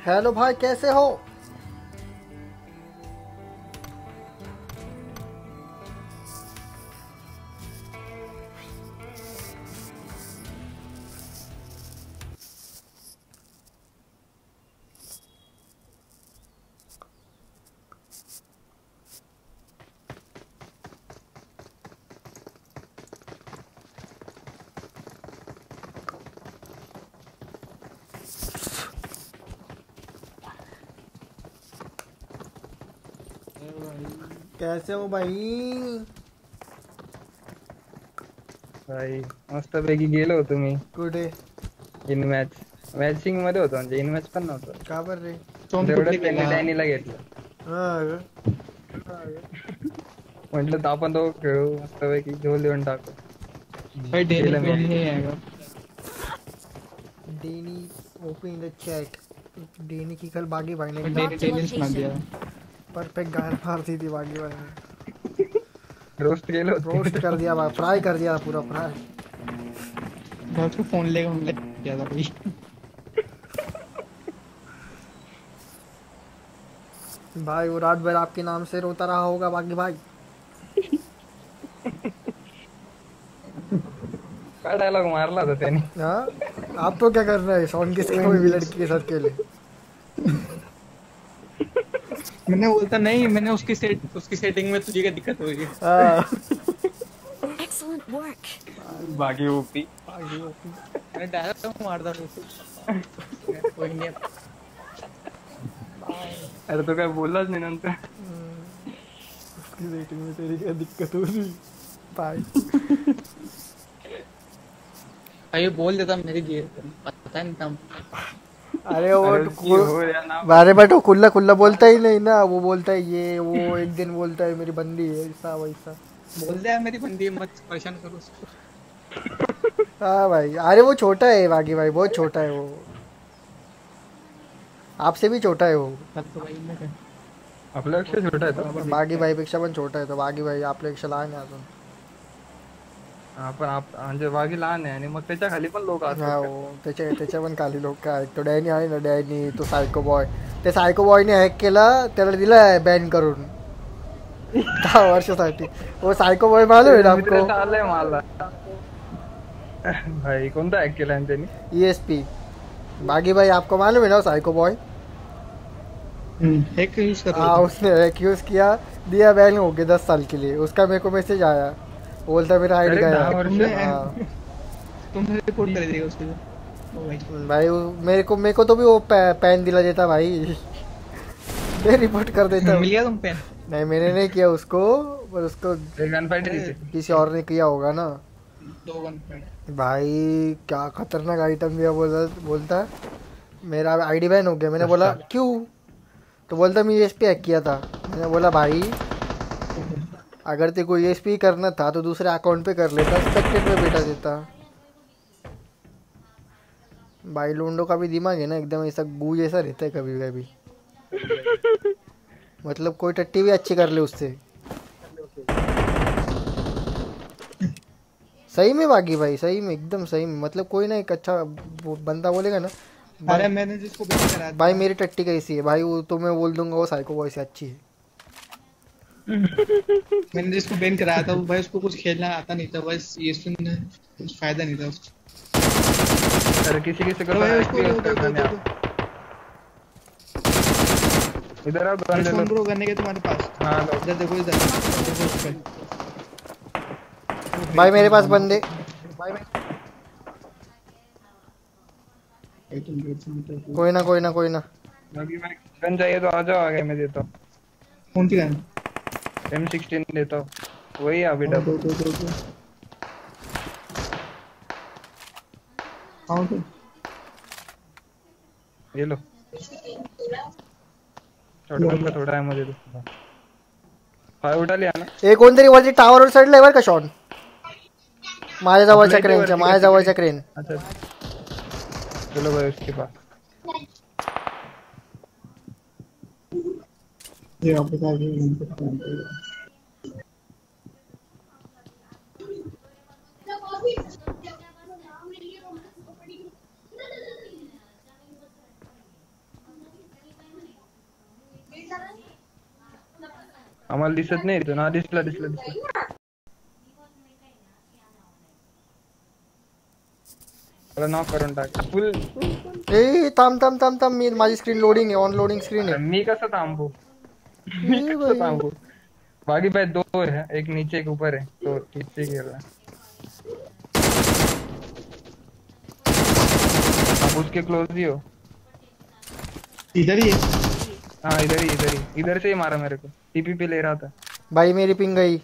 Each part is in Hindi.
हेलो भाई, कैसे हो? कैसे हो भाई? भाई मस्तपैकी गेलो तुम्ही कुठे? इन मॅचिंग मध्ये होतो म्हणजे इन मॅच पण नव्हतं. का बर रे? स्टॉर्म कुठले तेवढ्यात त्यांनी केला? डॅनीला घेतलं. हा. म्हटलं तर आपण दोघं खेळू मस्तपैकी झोल देऊन टाकू. भाई डेनी केलं क्यों मी. नहीं आएगा? Danny open the chat. Danny की कल बागी भाई ने भाई एकदम डेनी डेनी ने सुना दिया। परफेक्ट गाल मार दी थी बागी भाई ने। रोस्ट केलं होते रोस्ट कर दिया भाई, फ्राई कर दिया पूरा फ्राई। मैं उसको फोन लेगा हमने किया था भाई। भाई वो रात भर आपके नाम से रोता रहा होगा बागी भाई। काय डायलॉग मारला होता त्याने. हाँ, आप तो क्या कर रहे हैं शॉन किसके कोई भी लड़की के साथ खेले? मैंने बोलता नहीं, मैंने उसकी सेटिंग में तुझे क्या दिक्कत हो रही है? हाँ। Excellent work. बाकी ओपी. मैंने डायरेक्ट मार था उसको। कोई नहीं। अरे तो काय बोललाच नाही नंतर. उसकी रेटिंग में तेरी क्या दिक्कत हो रही? भाई भाई बोल देता मेरी जी पता नहीं था। अरे वो अरे उसकी हो या ना. बारे बट वो खुल्ला खुल्ला बोलता ही नहीं ना, वो बोलता है ये वो, एक दिन बोलता है मेरी बंदी है ऐसा वैसा। बोल दिया मेरी बंदी मत परेशान करो उसको। हाँ भाई, अरे वो छोटा है बागी भाई, बहुत छोटा है वो, आपसे भी छोटा है वो। कल तो भाई मैं आपल्यापेक्षा छोटा आहे तो. बागी भाई पेक्षा पण छोटा आहे तो. बागी भाई आपल्यापेक्षा लहान आहे अजून. आपण म्हणजे बाकी लहान आहे आणि मग त्याच्या खाली पण लोक हा असतात. हो, त्याच्या पण खाली लोक आहेत. तो डॅनी आहे ना, डॅनी तो सायको बॉय, त्या सायको बॉयने हॅक केला, त्याला दिला बॅन करून 10 वर्षासाठी. वो सायको बॉय मालूम है ना आपको? आलंय मला. भाई कोणता हॅक केला त्यांनी? ESP बागी भाई आपको मालूम है ना साइको बॉय? एक यूज कर हाँ, उसने एक यूज किया, दिया बैन हो गया 10 साल के लिए। उसका मेरे को मैसेज आया, बोलता मेरा आईडी अरे, 10 गया। वर्ष? तुमने रिपोर्ट कर देगा उसके लिए। भाई मेरे को तो भी वो पैन दिला देता भाई। मैं रिपोर्ट कर देता। मिल गया तुम पेन? नहीं, मैंने नहीं किया उसको, पर उसको गन फाइट दी थी. किसी और ने किया होगा ना। 2 गन फाइट। भाई क्या खतरनाक आइटम दिया। बोलता मेरा आईडी बैन हो गया। मैंने बोला क्यों? तो बोलता मैं ESP हैक किया था। मैंने बोला भाई अगर तेरे को ESP करना था तो दूसरे अकाउंट पे कर लेता, स्पेक्टेड पे बैठा देता। भाई लोंडो का भी दिमाग है ना एकदम ऐसा गू जैसा रहता है कभी कभी। मतलब कोई टट्टी भी अच्छी कर ले उससे। सही में बागी भाई, सही में एकदम सही में। मतलब कोई ना एक अच्छा बंदा बोलेगा ना, अरे मैंने जिसको बैन करा भाई मेरी टट्टी कैसी है भाई, वो तो मैं बोल दूंगा वो साइको बॉय से अच्छी है। मैंने जिसको बैन कराया था वो भाई उसको कुछ खेलना आता नहीं था, बस ये सुनने कुछ फायदा नहीं था उसको। अरे किसी किसी को तो भाई उसको करना नहीं आता. इधर आओ गन ले लो. ब्रो करने के तुम्हारे पास। हाँ लो. इधर देखो इधर। भाई मेरे पास बंदे। कोई ना कोई ना कोई ना। अभी मैं गन चाहिए तो आ जाओ आगे, मैं देता हूँ. कौन सी गन? M16 देता हूँ. वही अभी डब. ये लो. शॉटगन का थोडा आहे मध्ये तो. फाय उडाली ना. एक कोणतरी वरती टावरवर चढलंय बरं का शॉन, माझ्या जवळच्या क्रेनच्या, माझ्या जवळच्या क्रेन. अच्छा चलो भाई उसके पास. ये आप बता दो। आम्हाला दिसत नाही इथून. हा दिसला. मला नॉक करून टाक. फुल. ए थांब मी माझी स्क्रीन लोडिंग आहे, ऑन लोडिंग स्क्रीन आहे. मी कसं थांबू? ए भाई बाकी भाई 2 है, एक नीचे एक ऊपर है, तो नीचे खेल रहा है. आप उसके क्लोज ही हो. इधर ही है. हाँ इधर से ही मारा मेरे को. टीपी पे ले रहा था. भाई मेरी पिंग गई.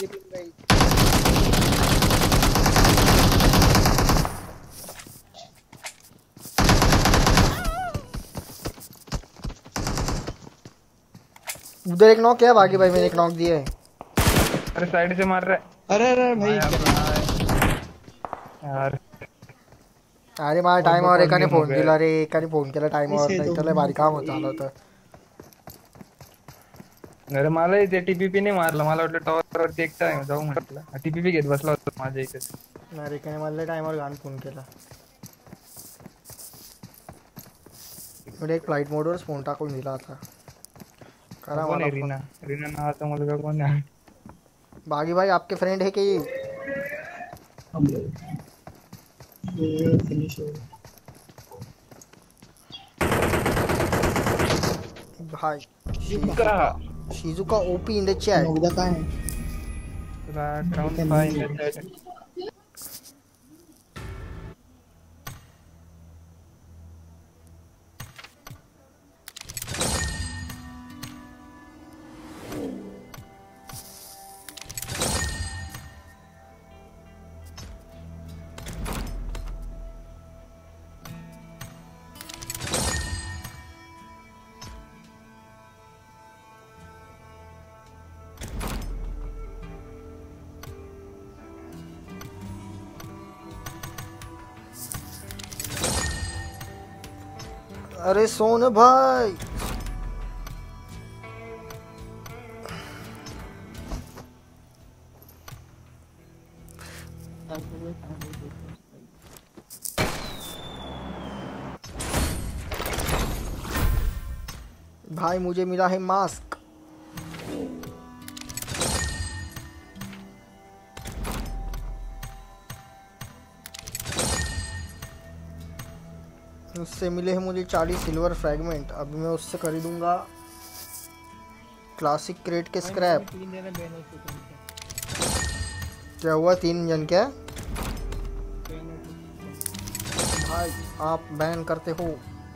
उधर एक नॉक है बाकी भाई, मैंने एक नॉक दिया है. अरे साइड से मार रहा है. अरे भाई यार अरे मला टाइमवर एकाने गेम हो फोन गया. केला रे, एकाने फोन केला टाइमवर, इसे नाही तो- त्याला भारी काम होत आलं होतं. अरे मलाही ते टीपीपी नाही मारलं. मला वाटलं टॉवर वरती एकटा आहे, जाऊ म्हटलं. टीपीपी घेत बसला होता माझ्या इथे. अरे एकाने मला टाइमवर घाण फोन केला. मी एक फ्लाइट मोडवर फोन टाकून दिला आता. करा कोण मला आहे? फोन. रीना नावाचा मुलगा कोण आहे? बागी भाई आपके फ्रेंड है कि? फिनिश हो. भाई का Shizuka OP in the chat. नोकदा काय आहे? Round 5 in the chat. अरे सोन भाई भाई मुझे मिला है मास्क. उससे मिले हैं मुझे 40 सिल्वर फ्रैगमेंट. अभी मैं उससे खरीदूंगा क्लासिक क्रेट के स्क्रैप. 3 जने बैन हो चुके हैं. क्या हुआ 3 जन क्या? भाई आप बैन करते हो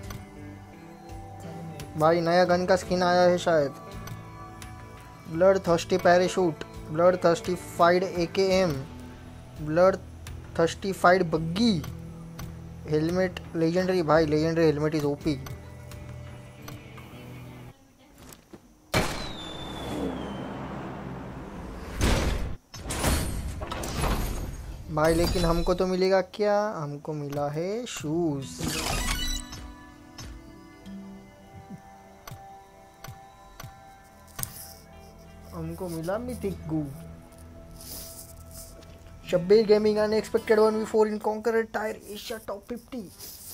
भाई. नया गन का स्किन आया है शायद. Blood thirsty parachute, blood thirstified AKM, blood thirstified buggy, helmet legendary. भाई लेजेंडरी हेलमेट इज ओपी. भाई लेकिन हमको तो मिलेगा क्या? हमको मिला है शूज. हमको मिला मिथिक गू. Shabbir gaming unexpected 1v4 in conqueror tier Asia top 50.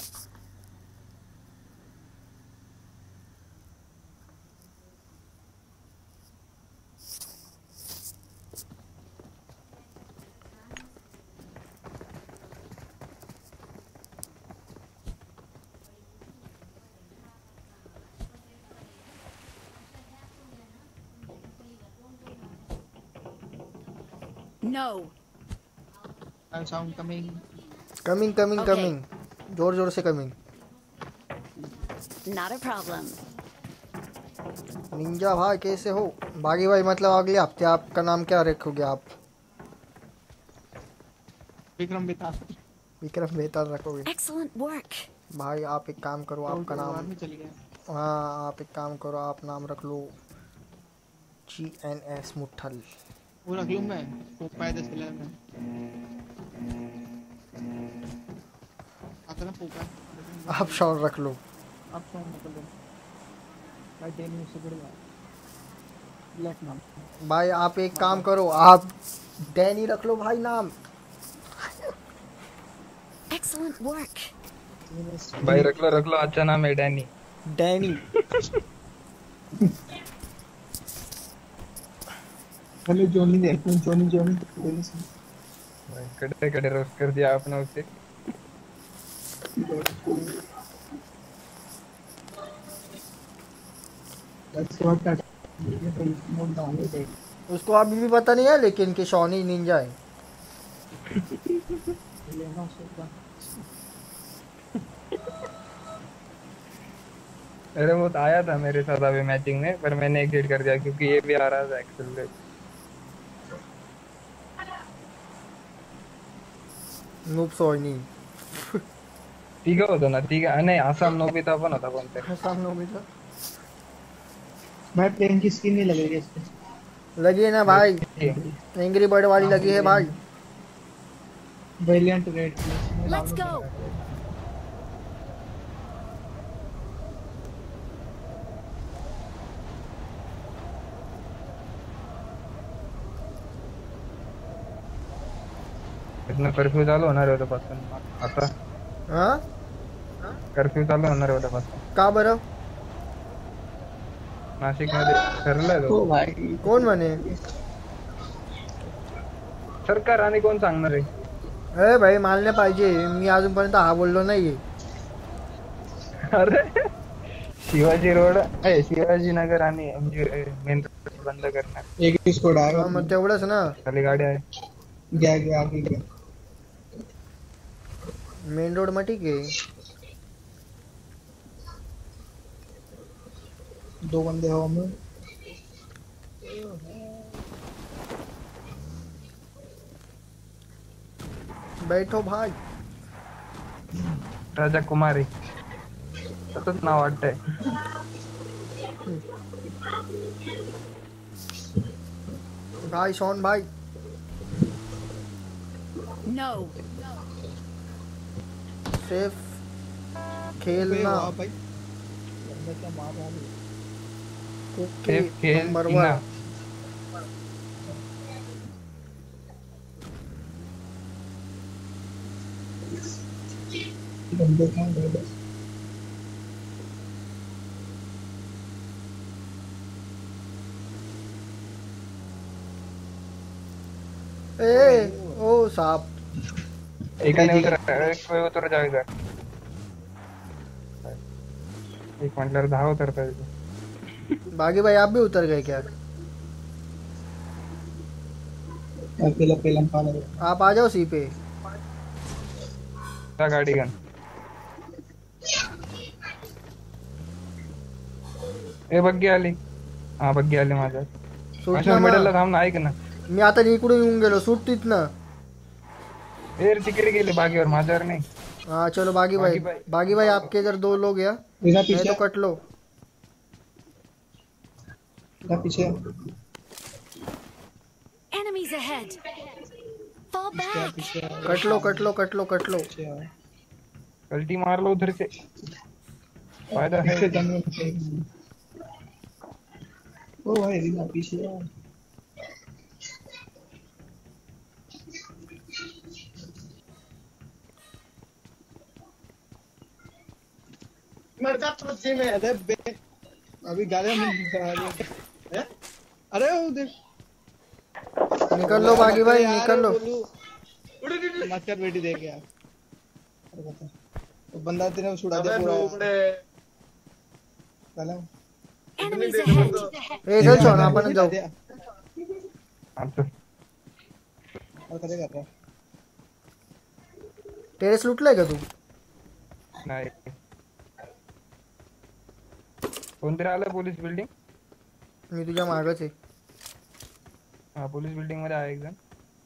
No. Sound coming. Coming Okay. Coming जोर जोर से coming. Not a problem. Ninja भाई कैसे हो? बागी भाई मतलब अगले हफ्ते आपका नाम क्या रखोगे आप? विक्रम बेटा. विक्रम बेहतर रखोगे. Excellent work. भाई आप एक काम करो, आपका नाम. में चल गया. हाँ आप एक काम करो, आप नाम रख लो GNS मुठल. वो रख लूं मैं. वो पैदा चला मैं. आता ना पोका. आप शॉर रख लो. आप कौन निकल लो. भाई 10 मिनट से बढ़ गया. ब्लैक नाम. भाई आप एक काम करो, आप डैनी रख लो भाई नाम. Excellent work. भाई रख लो. अच्छा नाम है डैनी. डैनी. पहले जोनी दे जोनी जोनी जोनी से कड़े कड़े रोस्ट कर दिया आपने उसे। that's what that ये तो मोड डाउन है। उसको अभी भी पता नहीं है लेकिन कि शॉनी निंजा है। लेना उसको अरे वो तो आया था मेरे साथ अभी मैचिंग में, पर मैंने एग्जिट कर दिया क्योंकि ये भी आ रहा था एक्सेल। नूब सोनी ठीक होता ना, ठीक है नहीं आसाम नोबिता पण होता कोणते सामने में था। मैं प्लेन की स्किन नहीं लग रही है इसमें। लगी है ना भाई, एंग्री बर्ड वाली लगी है भाई। Valiant red Let's go. इतना कर्फ्यू चालू होणार आहे उद्यापासून आता। हाँ कर्फ्यू चालू होणार आहे उद्यापासून का बरं? नाशिक मध्ये ठरलंय ओ तो। भाई कोण म्हणे? सरकार आणि कोण सांगणार आहे? अरे भाई मानले पाहिजे, मी अजूनपर्यंत हा बोललो नाहीये। अरे शिवाजी रोड शिवाजी नगर आणि एमजी मेन रोड बंद करणार। एक ही स्क्वाड हा, आएगा मग तेवढंच ना। खाली गाडी आहे। गया गया आगे गया मेन रोड में ठीक है। दो बंदे हवा में बैठो भाई। राजा कुमारी सतत नाव वाटतंय। भाई शॉन भाई No. सेफ खेलना। वाह भाई बंदा क्या मार रहा है। ओके खेल नंबर ना। 1। बंदे कहाँ गए बस ए ओ सांप। एकाने उतर जावेगा। एक म्हटल्यावर 10 उतरता येतो। बागी भाई आप भी उतर गए क्या? अकेला पेलम पा रहे आप आ जाओ सी पे। त्या गाडी गन ए बग्गी आली। हा बग्गी आली माझ्या। सूट अशा ना मिडलला मग. थांब ना, ऐक ना। मी आता इकडून येऊन गेलो, सूट तिथनं. ए तिकडे गेले बागेवर, माझ्यावर नाही। हाँ चलो बागी भाई आपके इधर 2 लोग या मेरा नहीं पीछे तो कट लो। मेरा पीछे Enemies ahead. Fall क्या back. पीछे कट लो कट लो कट लो कट लो। पीछे गलती मार लो उधर से, फायदा है। पीछे दम में ओ भाई रीना पीछे यार मरता तो जी में अरे बे अभी गाले में हैं अरे वो देख निकल लो बागी भाई यार, निकल लो। बोलू मत कर बेटी देख यार अरे बता तो बंदा तेरे छुड़ा दे पूरा चलो Enemies ahead. ए चल छोड़ आपण जाऊ। आता और करे कर रहा टेरेस लुटलाय का तू? नाही। कोणतरी आलं पोलीस बिल्डिंग। मी तुझ्या मागच आहे। हा पोलीस बिल्डिंग मध्ये आहे एक जण।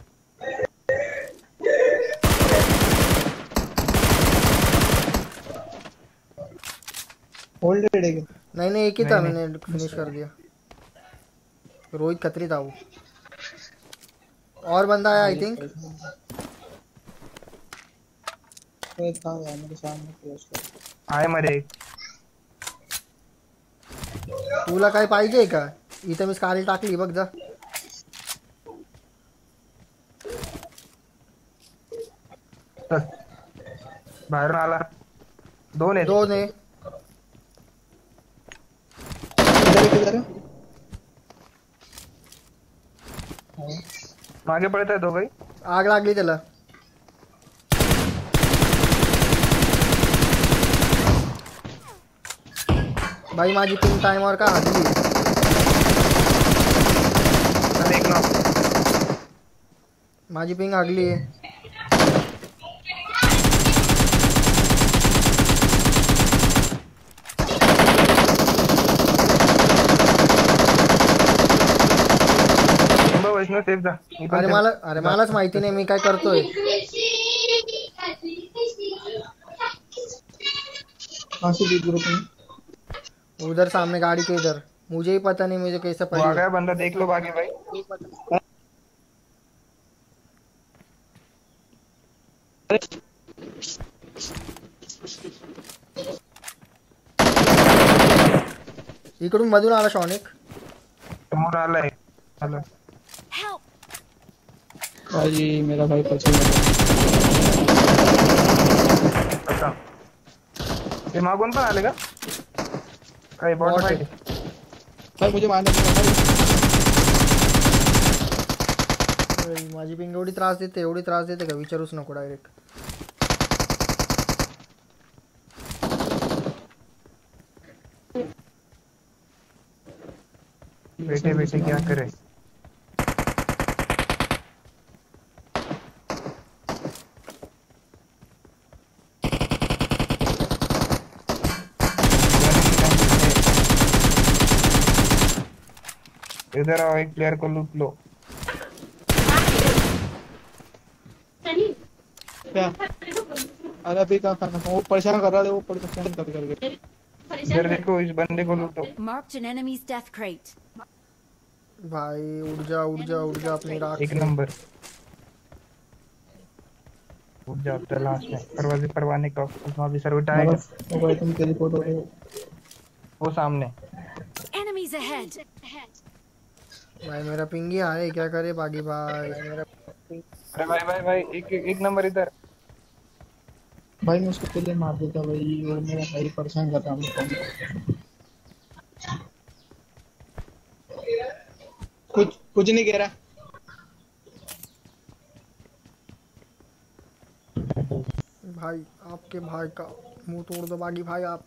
होल्ड रेड नहीं एक ही था, नहीं, मैंने फिनिश कर दिया। रोहित खत्री था वो। और बंदा आया आई थिंक। कोई था यार मेरे सामने क्लोज कर आहे मध्ये एक। तुला काय पाहिजे का? इथं मी स्काल टाकली बघ जा। चल बाहेरून आला। 2 आहेत। 2 ने इधर इधर मागे पडताय दोघही. आग लागली त्याला. भाई माझी पिंग टाइमवर का हल्ली. आणि एक नॉक. माझी पिंग हागली आहे. वैष्णव सेफ जा. मी पण अरे मलाच माहिती नाही मी काय करतोय. उधर सामने गाड़ी के इधर. मुझे ही पता नहीं मुझे कैसे वो आ गया बंदा. देख लो बाकी भाई. इकडून मधून आला शॉनिक. समोर आलाय. आला. Help! भाई मेरा भाई पछाड़ अच्छा. ते मागून पण आले का? काही बॉट Bot आहे. आहे. भाई मुझे मारने माझी पिंग एवढी त्रास देते का विचारूच नको डायरेक्ट. बेटे क्या करे. इधर आओ. एक प्लेयर को लूट लो. क्या? अरे अभी क्या करना वो परेशान कर रहा है वो परेशान करके. इधर देखो. इस बंदे को लूटो. Marked an enemy's death crate. भाई उड़ जा अपनी राख एक से. नंबर. उठ जाता लास्ट में. परवाने का उसमें भी सर्विट आएगा. वो भाई तुम तेरी फोटो वो सामने. Enemies ahead. भाई मेरा पिंगी आ है क्या करे बागी भाई. अरे भाई एक नंबर इधर. भाई मैं उसको पहले मार देता भाई. वो मेरा भाई परेशान कर रहा है. कुछ नहीं कह रहा. भाई आपके भाई का मुंह तोड़ दो बागी भाई आप.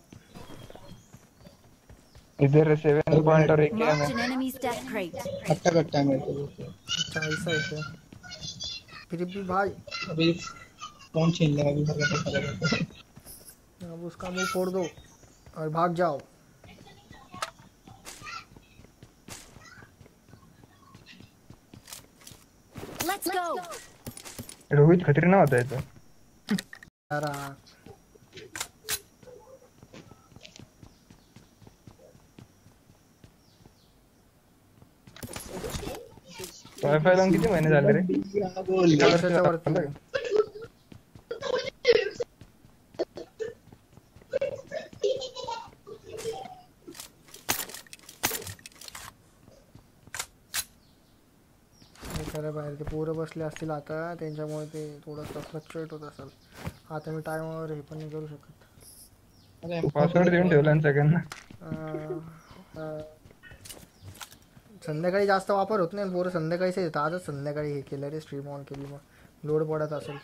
इधर 7 पॉइंट और एक Marked है. an enemy's death crate. कट्टा है मेरे को. अच्छा ऐसा है क्या. फिर भी भाई अभी फोन छीन लेगा अभी मेरे को. अब उसका मुंह फोड़ दो और भाग जाओ. Let's go. रोहित खतरनाक होता है तो. यारा वायफाय लावून किती महिने झाले रे. वर्षाच्या वरती. खरं बाहेर ते पोरं बसले असतील आता त्यांच्यामुळे ते थोडंसं फ्लक्च्युएट होत असेल. आता मी टाइमवर हे पण नाही करू शकत. पासवर्ड देऊन ठेवला ना सगळ्यांना. संध्याकाळी जास्त वापर होत नाही. पोरं संध्याकाळीच येतात. आजच संध्याकाळी हे केलं रे स्ट्रीम ऑन केली मग लोड पडत असेल.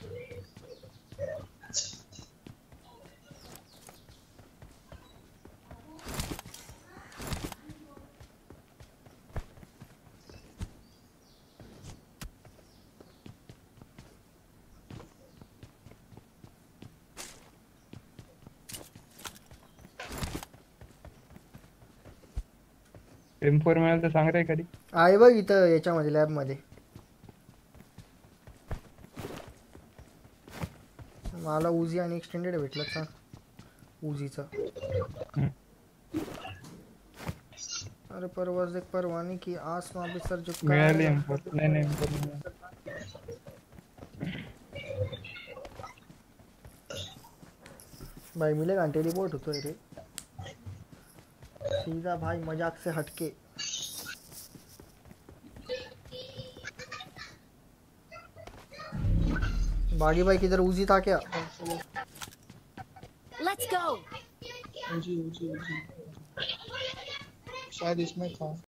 M4 मिळालं तर सांग रे कधी. आहे बघ इथं याच्यामध्ये लॅबमध्ये. मला उजी आणि एक्सटेंडेड भेटलं का उजीचं. अरे परवाज एक परवानी की आसमां पे सर झुका. मिळाली M4. नाही M4 भाई मिलेगा टेलीपोर्ट होतोय रे सीधा भाई मजाक से हटके. बागी भाई किधर उजी था क्या. Let's go. शायद इसमें था.